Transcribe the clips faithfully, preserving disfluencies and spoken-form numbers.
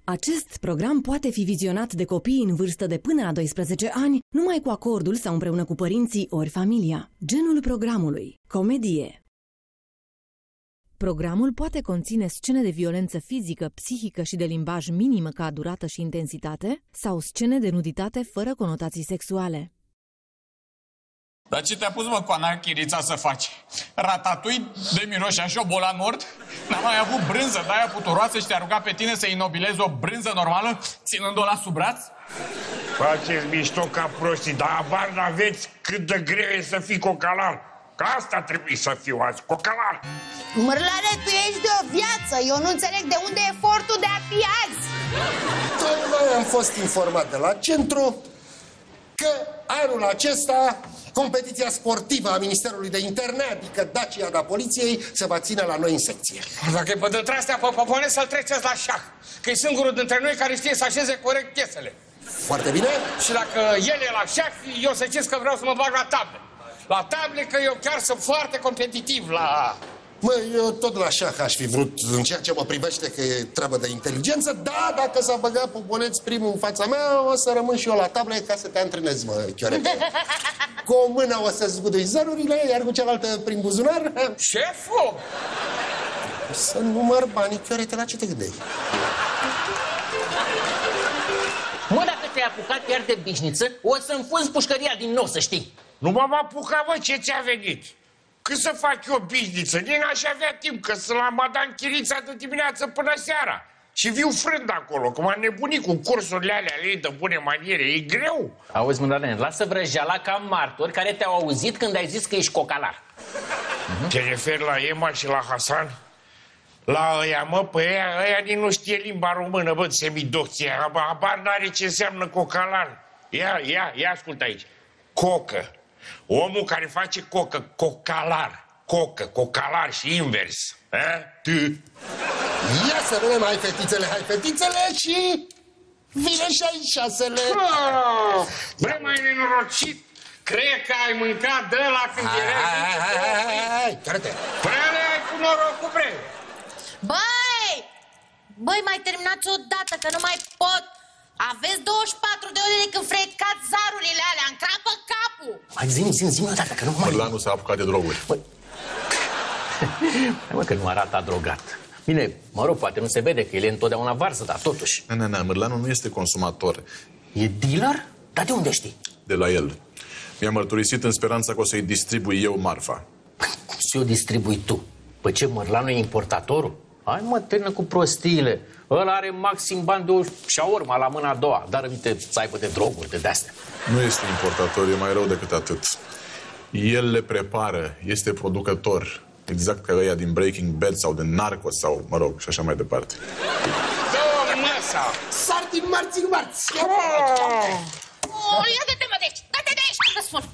Acest program poate fi vizionat de copii în vârstă de până la doisprezece ani, numai cu acordul sau împreună cu părinții ori familia. Genul programului: comedie. Programul poate conține scene de violență fizică, psihică și de limbaj minimă ca durată și intensitate sau scene de nuditate fără conotații sexuale. Dar ce te-a pus, mă, Coana Chirița, să faci? Ratatui de miroșea șobolan mort? N-am mai avut brânză de-aia puturoasă și te-a rugat pe tine să inobilezi o brânză normală, ținând-o la sub braț? Faceți mișto ca prostii, dar abar n-aveți cât de greu e să fii cocalar. Că asta trebuie să fiu azi, cocalar. Mărlane, tu ești de o viață. Eu nu înțeleg de unde e efortul de a fi azi. Tocmai am fost informat de la centru că anul acesta competiția sportivă a Ministerului de Interne, adică Dacia da Poliției, se va ține la noi în secție. Dacă e pe dintre astea, popone să-l treceți la șah, că e singurul dintre noi care știe să așeze corect piesele. Foarte bine. Și dacă el e la șah, eu să știți că vreau să mă bag la table. La table, că eu chiar sunt foarte competitiv la... Mă, eu tot la șah aș fi vrut, în ceea ce mă privește că e treabă de inteligență, da, dacă s-a băgat Poponeț primul în fața mea, o să rămân și eu la tablă ca să te antrenezi, mă, Chiorete. Cu o mână o să zgudui zărurile, iar cu cealaltă prin buzunar... Șeful! Să număr banii, Chiorete, la ce te gândești? Mă, dacă te-ai apucat iar de bișniță, o să-mi funzi pușcăria din nou, să știi. Nu m-am apucat, bă, ce ți-a venit? Cât să fac eu bizniță? Nici n-aș avea timp, că sunt la Madame Chirița de dimineață până seara. Și viu frând acolo, că m-am nebunit cu cursurile alea ei de bune maniere. E greu. Auzi, Mândrane, lasă vrăjeala ca martori care te-au auzit când ai zis că ești cocalar. Te referi la Emma și la Hasan? La ăia, mă, pe ăia, ăia nici nu știe limba română, bă, semidocție. Abar n-are ce înseamnă cocalar. Ia, ia, ia ascultă aici. Cocă. Omul care face cocă, cocalar. Cocă, cocalar și invers. A? Tu. Ia să vedem, hai fetițele, hai fetițele și... vine și aici șasele. Oh, bă, mai nenorocit. Cred că ai mâncat de la când erai... Hai, hai, hai, hai, hai, care-te? Prea ai cu norocul, bre. Băi! Băi, mai terminați odată, că nu mai pot. Aveți douăzeci și patru de ore de când frecați zarurile alea, încrapă capul. Hai, zi-mi, zi-mi, zi-mi odată, că nu mai... Mărlanu s-a apucat de droguri. Băi, mă, că nu arată drogat. Bine, mă rog, poate nu se vede că el e întotdeauna varză, dar totuși. Nu, nu, nu, Mărlanu nu este consumator. E dealer? Dar de unde știi? De la el. Mi-a mărturisit în speranța că o să-i distribui eu marfa. Cum să o distribui tu? Păi ce, Mărlanu e importatorul? Hai, mă, termină cu prostiile. Ăla are maxim bani de o șaorma la mâna a doua, dar uite să aibă de droguri, de de-astea. Nu este importator, e mai rău decât atât. El le prepară, este producător. Exact ca ăia din Breaking Bad sau de Narcos sau, mă rog, și așa mai departe. Dă-o măsa! Sar din marți în marți! Oh, ia de temă de aici! Dă-te de aici, că spun!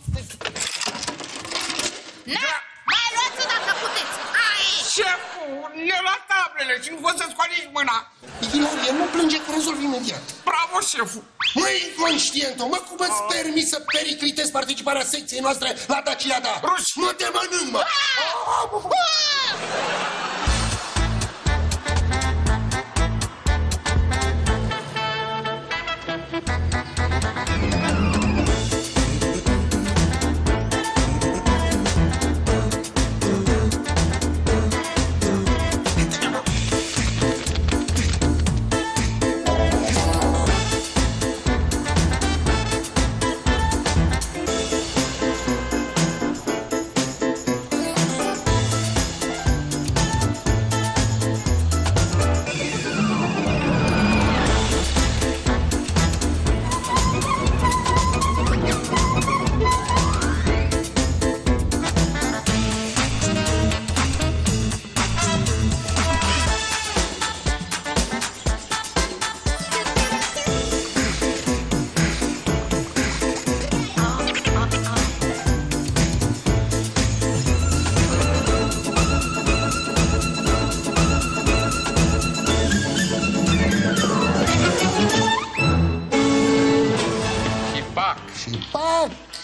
Na! Mai luați-o dacă puteți! Hai! Șeful, ne la tablele și nu poți să scoate nici mâna. Ilarie, nu plânge că rezolv imediat. Bravo, șeful! Măi, inconștientă, mă, cum îți permis să periclitezi participarea secției noastre la Dacia da? Ruși! Nu te mănânc, mă!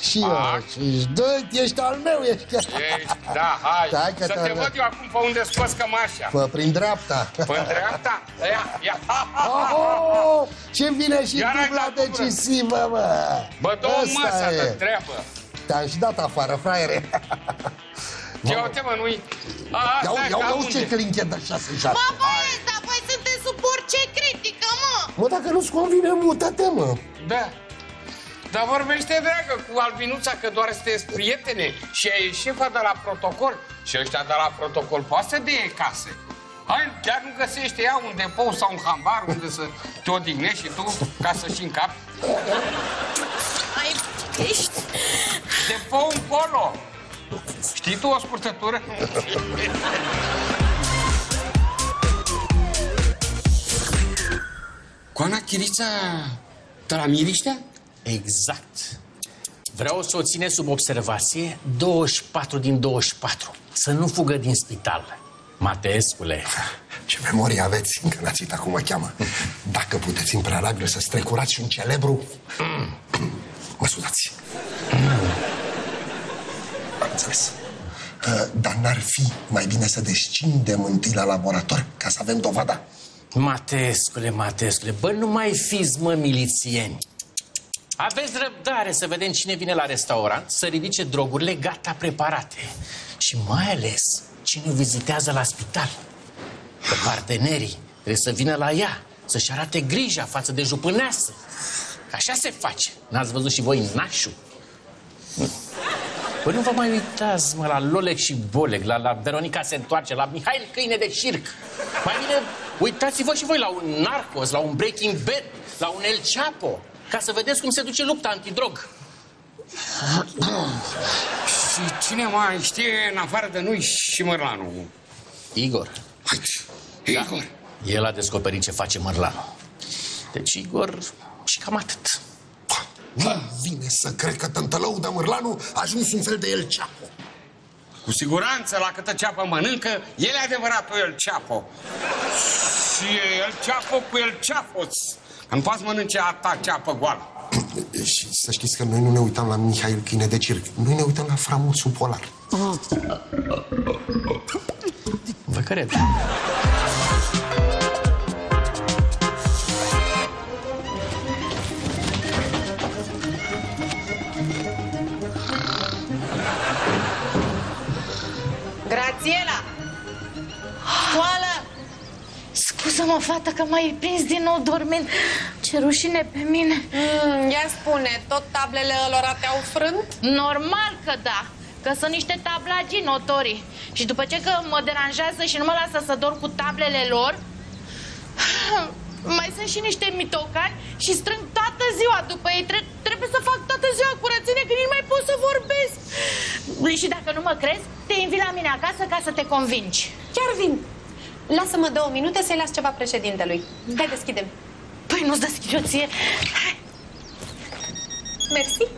Și eu, și doi, ești al meu, ești... Ești, da, hai, Stai că să te te văd eu acum pe unde scoți cămașa. Pă, prin dreapta. Pe dreapta? Ia, ia. Oh, ce vine și Iar ai dubla dat cu decisivă, mă! Bă, două Ăsta masa e. de treabă. Te-am și dat afară, fraiere. Ia uite, mă, nu-i... Ia uite ce clinchet de șase șase. Bă, băieți, dar voi sunteți sub orice critică, mă! Mă, dacă nu-ți convine, mută-te, mă. Da. Dar vorbește, dragă, cu Albinuța, că doar sunteți prietene și e șefa de la protocol. Și ăștia de la protocol poate să dea case. Hai, chiar nu găsește ea un depou sau un hambar unde să te odihnești și tu ca să-și încapi. Ai, ești... Depou încolo. Știi tu o scurtătură? Coana Chirița de la Miriștea? Exact. Vreau să o ține sub observație douăzeci și patru din douăzeci și patru. Să nu fugă din spital. Mateescule. Ce memorie aveți, încă n-ați uitat cum mă cheamă. Dacă puteți în prealabil să strecurați și un celebru... Mă scuzați. Am înțeles. Dar n-ar fi mai bine să descindem întâi la laborator ca să avem dovada? Mateescule, Mateescule, bă, nu mai fiți, mă, milițieni. Aveți răbdare să vedem cine vine la restaurant să ridice drogurile gata preparate. Și mai ales cine o vizitează la spital. Că partenerii trebuie să vină la ea, să-și arate grija față de jupâneasă. Așa se face. N-ați văzut și voi nașul? Păi nu vă mai uitați, mă, la Lolec și Bolec, la, la Veronica se întoarce, la Mihail Câine de Circ. Mai bine uitați-vă și voi la un Narcos, la un Breaking Bad, la un El Chapo, ca să vedeți cum se duce lupta antidrog. Și cine mai știe în afară de noi și Mărlanu? Igor. Igor? Da. El a descoperit ce face Mărlanu. Deci Igor și cam atât. Nu vine să cred că tântălău de Mărlanu a ajuns un fel de El Chapo. Cu siguranță, la câtă ceapă mănâncă, el e adevăratul El Chapo. Și El Chapo cu El Chapos. Nu poți mănânce a ta ceapă goală. Și să știți că noi nu ne uităm la Mihail Câine de Circ. Noi ne uităm la Framuțul Polar. Vă cred. Grațiela! Scoală! Scuză-mă, fată, că m-ai prins din nou dormind. Ce rușine pe mine. Mm, ia spune, tot tablele ălora te-au frânt? Normal că da, că sunt niște tablagii notorii. Și după ce că mă deranjează și nu mă lasă să dorm cu tablele lor, mai sunt și niște mitocani și strâng toată ziua după ei. Tre trebuie să fac toată ziua curățenie, că nici nu mai pot să vorbesc. Și dacă nu mă crezi, te invit la mine acasă ca să te convingi. Chiar vin. Lasă-mă două minute să-i las ceva președintelui. Hai, deschide-mi. Păi nu-ți deschid eu ție. Hai. Mersi.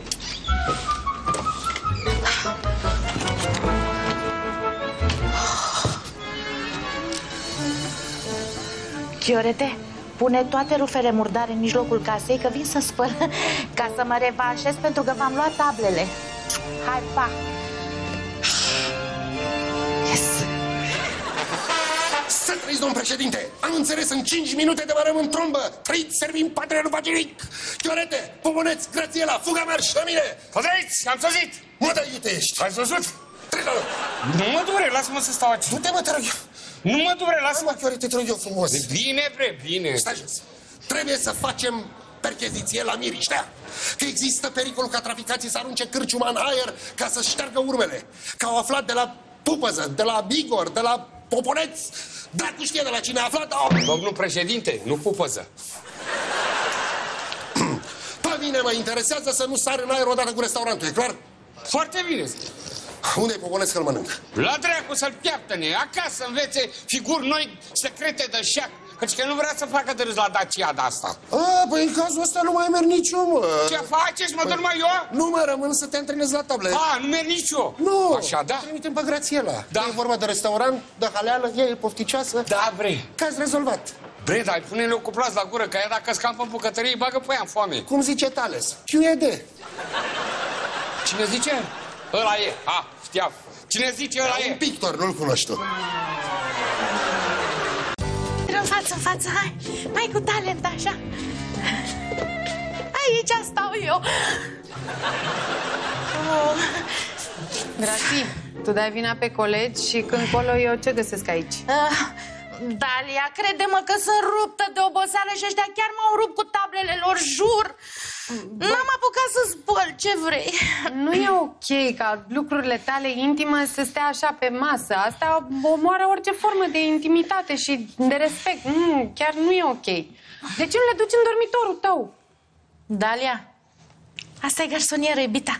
Chiorete, pune toate rufele murdare în mijlocul casei, că vin să spăl, ca să mă revanșez pentru că v-am luat tablele. Hai, pa! Yes! Să trăiți, domn președinte! Am înțeles, în cinci minute de vă în trombă! Trăiți, servim, patria, nu face nimic! Chiorete, Poponeț, Grațiela, fuga marș la mine! Pădăiți, am săzit! Mă, da, iute ești! Ai văzut? Trec la loc! Nu mă dure, lasă-mă să stau aici. Nu te mă, te rog eu! Nu mă dure, lasă-mă. Mă, Chiorete, te rog eu frumos! Bine, bre, bine. Stai jos! Trebuie să facem percheziție la Miriștea, că există pericolul ca traficații să arunce cârciuma în aer ca să șteargă urmele. Că au aflat de la Pupăză, de la Bigor, de la Poponeț, dracu știe de la cine a aflat. Oh! Domnul președinte, nu Pupăză. Pe mine mă interesează să nu sar în aer odată cu restaurantul, e clar? Foarte bine. Unde-i Poponeț că-l mănânc? La dracu să-l piaptă-ne, acasă învețe figuri noi secrete de șac. Căci că nu vrea să facă de râs la Dacia de asta. A, păi în cazul ăsta nu mai merg nici eu, mă. Ce faceți, mă, păi, numai eu? Nu, mă, rămân să te antrenezi la table. A, nu merg nici eu. Nu, așa, da? trimitem pe Grațiela. Da. E vorba de restaurant, de haleală, ea e pofticioasă. Da, bre. Că-ați rezolvat. Bre, dar pune-le o cuplați la gură, că ea dacă scapă în bucătărie, îi bagă pe ea în foame. Cum zice Tales? Q E D. Cine zice? Ăla e. A, știam. Cine zice ăla e? Un pictor, nu-l cunoști tu. În față, în față, hai. Mai cu talent, așa. Aici stau eu. Oh. Grații, tu dai vina pe colegi și când colo eu ce găsesc aici? Uh, Dalia, crede-mă că sunt ruptă de oboseală și ăștia chiar m-au rupt cu tablele lor, jur. N-am apucat să spăl, ce vrei? Nu e ok ca lucrurile tale intime să stea așa pe masă. Asta omoară orice formă de intimitate și de respect. Mm, chiar nu e ok. De ce nu le duci în dormitorul tău? Dalia, asta e garsonieră, iubita.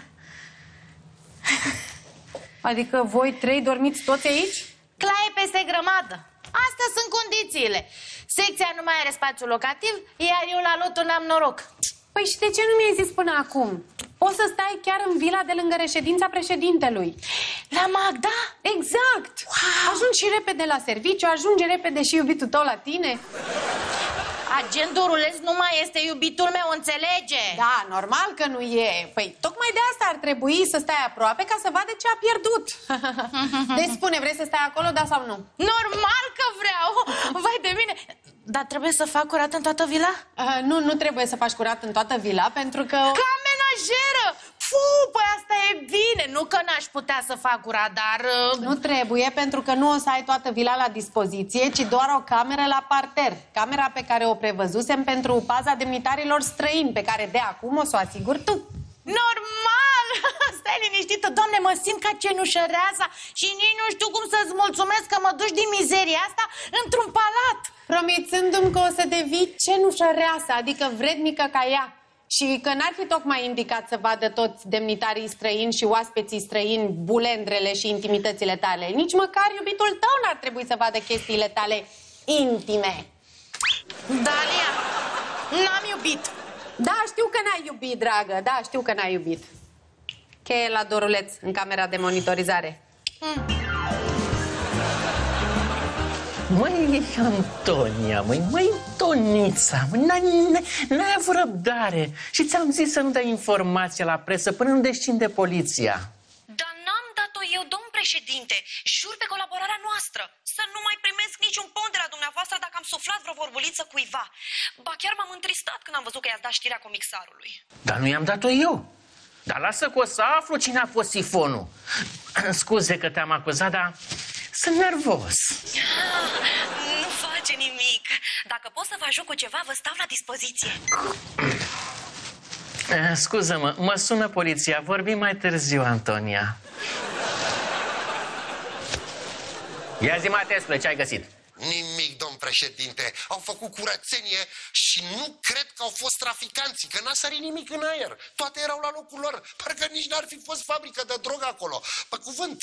Adică voi trei dormiți toți aici? Claie peste grămadă. Astea sunt condițiile. Secția nu mai are spațiu locativ, iar eu la lotul n-am noroc. Păi și de ce nu mi-ai zis până acum? Poți să stai chiar în vila de lângă reședința președintelui. La Magda? Exact! Wow. Ajungi și repede la serviciu, ajunge repede și iubitul tău la tine. Agentul rules nu mai este iubitul meu, înțelege? Da, normal că nu e. Păi tocmai de asta ar trebui să stai aproape ca să vadă ce a pierdut. Deci spune, vrei să stai acolo, da sau nu? Normal că vreau! Vai de mine! Dar trebuie să fac curat în toată vila? Uh, nu, nu trebuie să faci curat în toată vila, pentru că... Ca menajeră! Fuu, păi asta e bine! Nu că n-aș putea să fac curat, dar... Uh... Nu trebuie, pentru că nu o să ai toată vila la dispoziție, ci doar o cameră la parter. Camera pe care o prevăzusem pentru paza demnitarilor străini, pe care de acum o să o asiguri tu. Normal! Stai liniștită, Doamne, mă simt ca cenușăreasa și nici nu știu cum să-ți mulțumesc că mă duci din mizeria asta într-un palat. Promițându-mi că o să devii cenușăreasă, adică vrednică ca ea. Și că n-ar fi tocmai indicat să vadă toți demnitarii străini și oaspeții străini bulendrele și intimitățile tale. Nici măcar iubitul tău n-ar trebui să vadă chestiile tale intime. Dalia, n-am iubit. Da, știu că n-ai iubit, dragă, da, știu că n-ai iubit. Cheie la doruleț, în camera de monitorizare. Mm. Măi, Antonia, măi, măi, Tonița, măi, n-ai avut răbdare. Și ți-am zis să nu dai informația la presă până nu descinde poliția. Dar n-am dat-o eu, domn președinte. Jur pe colaborarea noastră. Să nu mai primesc niciun pont de la dumneavoastră dacă am suflat vreo vorbuliță cuiva. Ba chiar m-am întristat când am văzut că i-ați dat știrea comixarului. Dar nu i-am dat-o eu. Dar lasă că o să aflu cine a fost sifonul. Scuze că te-am acuzat, dar sunt nervos. Nu face nimic. Dacă pot să vă ajut cu ceva, vă stau la dispoziție. Scuză-mă, mă sună poliția. Vorbim mai târziu, Antonia. Ia zi, Matesule, ce ai găsit? Nimic, domn președinte. Au făcut curățenie și nu cred că au fost traficanții, că n-a sărit nimic în aer. Toate erau la locul lor. Parcă nici n-ar fi fost fabrică de drogă acolo. Pe cuvânt.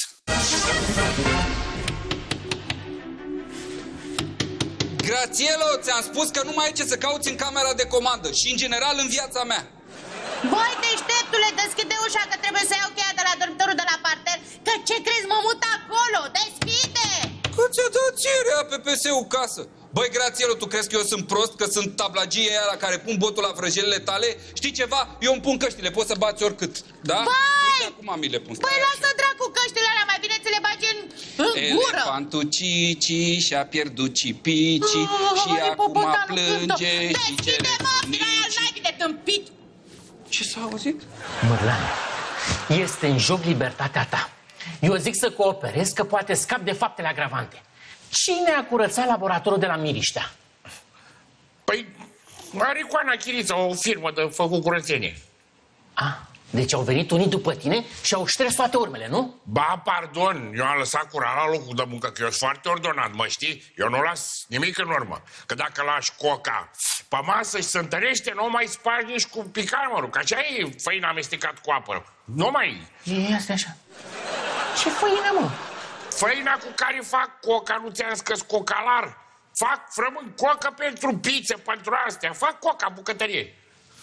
Grațielo, ți-am spus că nu mai ai ce să cauți în camera de comandă și în general în viața mea. Băi, deșteptule, deschide ușa că trebuie să iau cheia de la dormitorul de la parter. Că ce crezi, mă mut acolo, deschide! Că ți-a dat ție rea P P S-ul casă. Băi, Grațielo, tu crezi că eu sunt prost, că sunt tablagie aia la care pun botul la vrăjelele tale? Știi ceva? Eu îmi pun căștile, poți să bați oricât, da? Băi! Uite, acum mi le pun. Băi, lasă dracu căștile alea, mai bine ți le bagi în, în gură. Elefantul Cici și-a pierdut Cipici oh, și acum plânge și cere tâmpit. Ce s-a auzit? Mărlane, este în joc libertatea ta. Eu zic să cooperezi, că poate scap de faptele agravante. Cine a curățat laboratorul de la Miriștea? Păi, Maricoana Chiriță, o firmă de făcut curățenie. Ah, deci au venit unii după tine și au șters toate urmele, nu? Ba, pardon, eu am lăsat curat la locul de muncă, că eu sunt foarte ordonat, mă știi? Eu nu las nimic în urmă. Că dacă lași coca pe masă și se întărește, nu mai spargi nici cu picarmărul, că așa e făina amestecat cu apă. Nu mai... E asta așa. Ce făină, mă? Făina cu care fac coca, nu ți-am scăs cocalar. Fac frământ coca pentru pizze, pentru astea. Fac coca bucătărie.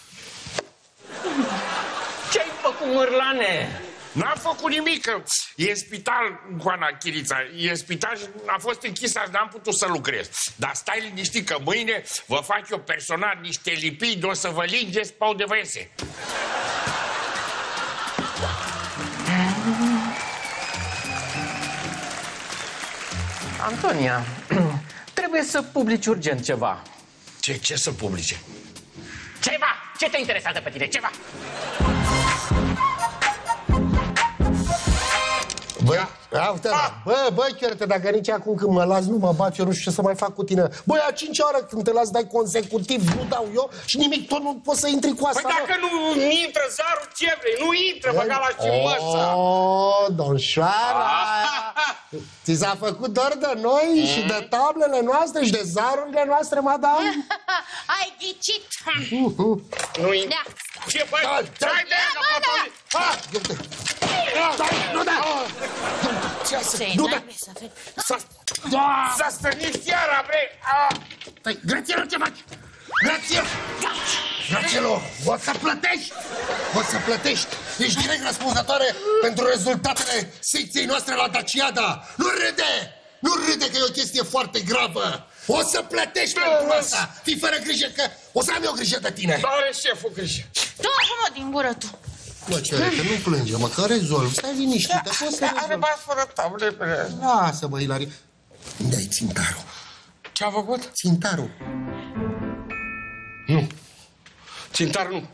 Ce-ai făcut, Mărlane? N-am făcut nimic, că e spital, Goana Chirița, e spital și a fost închis azi, n-am putut să lucrez. Dar stai liniștit că mâine vă fac eu personal niște lipidi, o să vă lingeți pau de văiese. Antonia, trebuie să publici urgent ceva. Ce, ce să publice? Ceva! Ce te interesează pe tine? Ceva! Bă, uite, bă, bă, chiar dacă nici acum când mă las nu mă bat, eu nu știu ce să mai fac cu tine. Băi, a cincea oară când te las dai consecutiv, nu dau eu și nimic, tot nu poți să intri cu asta. Păi dacă nu intră zarul, ce vrei? Nu intră, băga la și măsa. Oh, domnșoara! Ți s-a făcut dor de noi și de tablele noastre și de zarurile noastre, madame? Ai ghicit. Nu intră. Ce faci? Ce ai de aia, Patoli? Nu da! Nu da! S-a stănit chiara, bre! Grațielo, ce faci? Grațielo! Grațielo, o să plătești! O să plătești! Ești direct răspunzătoare pentru rezultatele secției noastre la Daciada! Nu râde! Nu râde că e o chestie foarte gravă! O să plătești pentru asta! Fii fără grijă că o să am eu grijă de tine! Are șeful grijă! Du-mă din gură tu! Mă, ce are, că nu plânge, mă, că rezolv. Stai liniștită, poți să rezolv. Are bani fără table. Lasă, bă, Ilarie. Unde-ai țintarul? Ce-a făcut? Țintarul. Nu. Țintarul nu.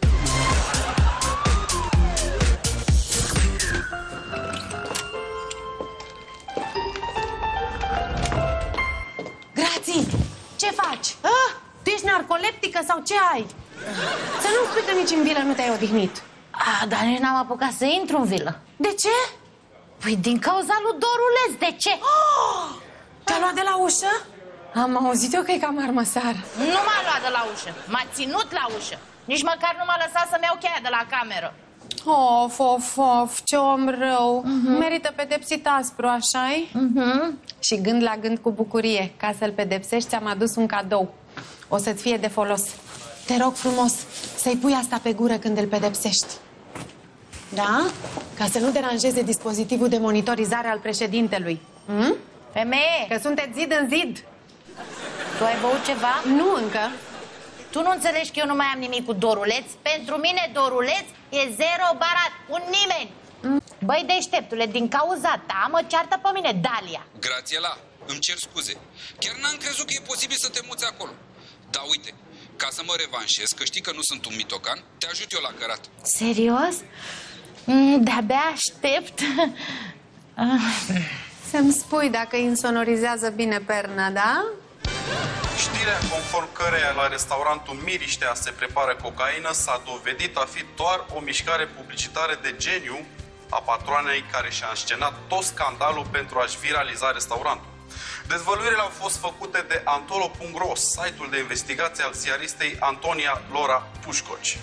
Grații, ce faci? Ah, tu ești narcoleptică sau ce ai? Să nu spui că nici în vilă nu te-ai odihnit. A, dar nici n-am apucat să intru în vilă. De ce? Păi din cauza lui Doruleț, de ce? Oh! Te-a luat de la ușă? Am auzit eu că e cam armăsar. Nu m-a luat de la ușă, m-a ținut la ușă. Nici măcar nu m-a lăsat să-mi iau cheia de la cameră. Of, of, of, ce om rău. Uh-huh. Merită pedepsit aspru, așa-i? Uh-huh. Și gând la gând cu bucurie, ca să-l pedepsești, ți-am adus un cadou. O să-ți fie de folos. Te rog frumos să-i pui asta pe gură când îl pedepsești. Da? Ca să nu deranjeze dispozitivul de monitorizare al președintelui. Hmm? Femeie! Că sunteți zid în zid. Tu ai băut ceva? Nu încă. Tu nu înțelegi că eu nu mai am nimic cu Doruleț? Pentru mine Doruleț e zero barat, un nimeni. Mm. Băi, deșteptule, din cauza ta mă ceartă pe mine Dalia. Grațiela, îmi cer scuze. Chiar n-am crezut că e posibil să te muți acolo. Dar uite, ca să mă revanșez, că știi că nu sunt un mitocan, te ajut eu la cărat. Serios? Mm, de-abia aștept. Să-mi spui dacă insonorizează bine perna, da? Știrea conform căreia la restaurantul Miriștea se prepară cocaină s-a dovedit a fi doar o mișcare publicitară de geniu a patroanei care și-a înscenat tot scandalul pentru a-și viraliza restaurantul. Dezvăluirile au fost făcute de Antolo punct ro, site-ul de investigație al ziaristei Antonia Lora Pușcoci.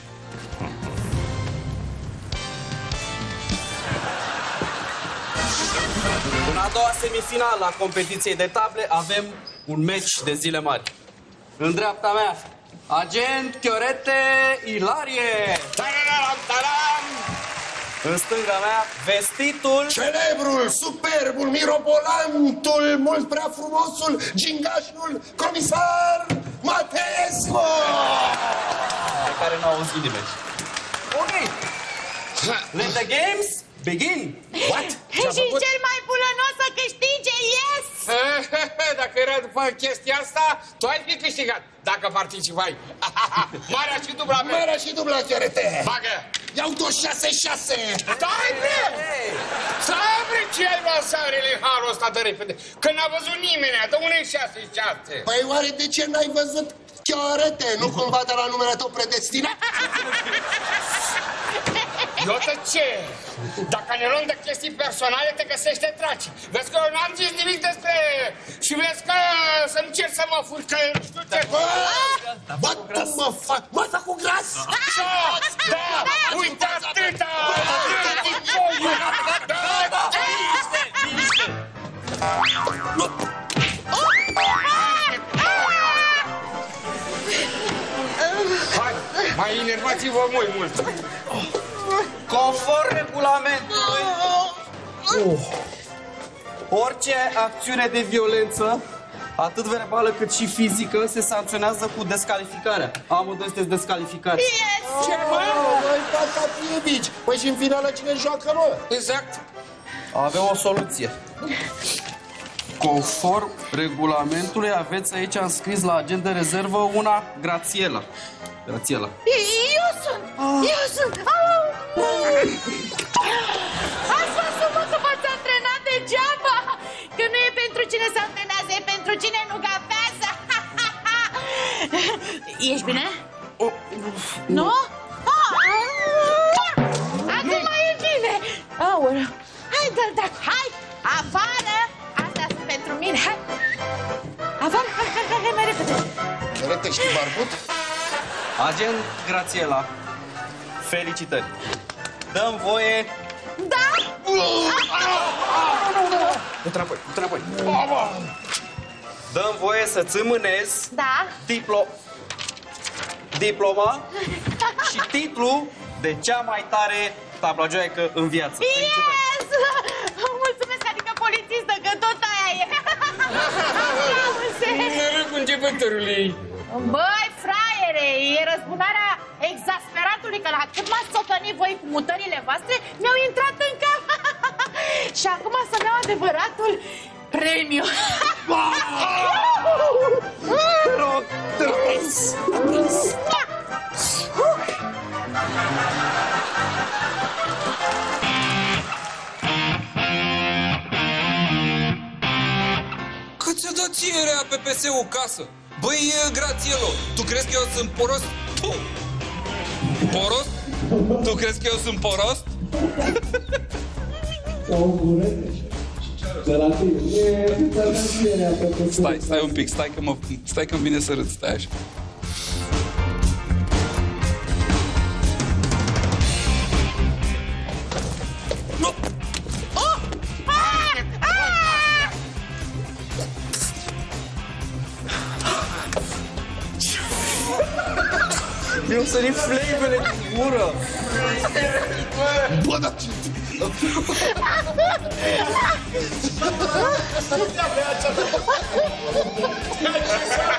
În a doua semifinală a competiției de table avem un meci de zile mari. În dreapta mea, agent Chiorete Ilarie. Tararam, taram! În stânga mea, vestitul... Celebrul, superbul, mirobolantul, mult prea frumosul, gingașul, comisar Matescu! Pe care n-au auzit nimeni. Ok. Let the games begin. What? Și cel mai bulănos să câștige, yes! Dacă era după chestia asta, tu ai fi câștigat, dacă participai. Marea și dubla, bre! Marea și dubla, Chiorete! Bagă! Iau două șase șase! Stai, bre! Stai, bre, ce ai vasarele în harul ăsta de repede? Că n-a văzut nimeni, dă unei șase șase! Păi oare de ce n-ai văzut, Chiorete? Nu cumva de la numele tău predestinat? Eu de ce? Dacă ne luăm de chestii personale, te găsește traci. Vezi că eu n-am zis nimic despre... Și vezi că să-mi cer să mă furi, că știu ce... Bă, bă, tu mă fac... Mă fac cu gras? Da, uite atâta! Atâta din voi! Da, liniște, liniște! Hai, mai enervați-vă mult, mult! Conform regulamentului, uh, orice acțiune de violență, atât verbală cât și fizică, se sancționează cu descalificarea. Amândoi sunteți descalificați. Yes! Ce, mă? Noi patapievici! Păi și în finală cine joacă, mă? Exact. Avem o soluție. Conform regulamentului, aveți aici înscris la agent de rezervă una Grațiela. Grațiela. Eu sunt! Eu sunt! Ați văzut, mă, că v-ați antrenat degeaba! Că nu e pentru cine se antrenează, e pentru cine nu gafează! Ești bine? Nu? Acum e bine! Aoleu! Hai, dă-l, dă hai! Afară! Astea sunt pentru mine, hai! Afară, hai, hai, hai, hai, mai repede! Rătești barbut? Agent Grațiela, felicitări! Dăm voie... Da! Du-te înapoi, du-te înapoi! Dăm voie să-ți îmânezi Da? diplo... diploma și titlul de cea mai tare tablagioaică în viață. Yes! Mulțumesc, adică polițistă, că tot aia e! Noroc cu începătorului! Băi, fraiere, e răzbunarea exasperatului, că la cât m-ați țocănit voi cu mutările voastre, mi-au intrat în cap. Și acum să-mi iau adevăratul premiu. Te rog, te rog! Că ți-a dat ție rea pe P S-ul casă? Băi, Grațielo, tu crezi că eu sunt poros? Puh! Poros? Tu crezi că eu sunt poros? Stai, stai un pic, stai că mă, stai că-mi vine să râd, stai așa. Mi-au sărit fleivele din gură! Bă, dar ce... Ha ha ha!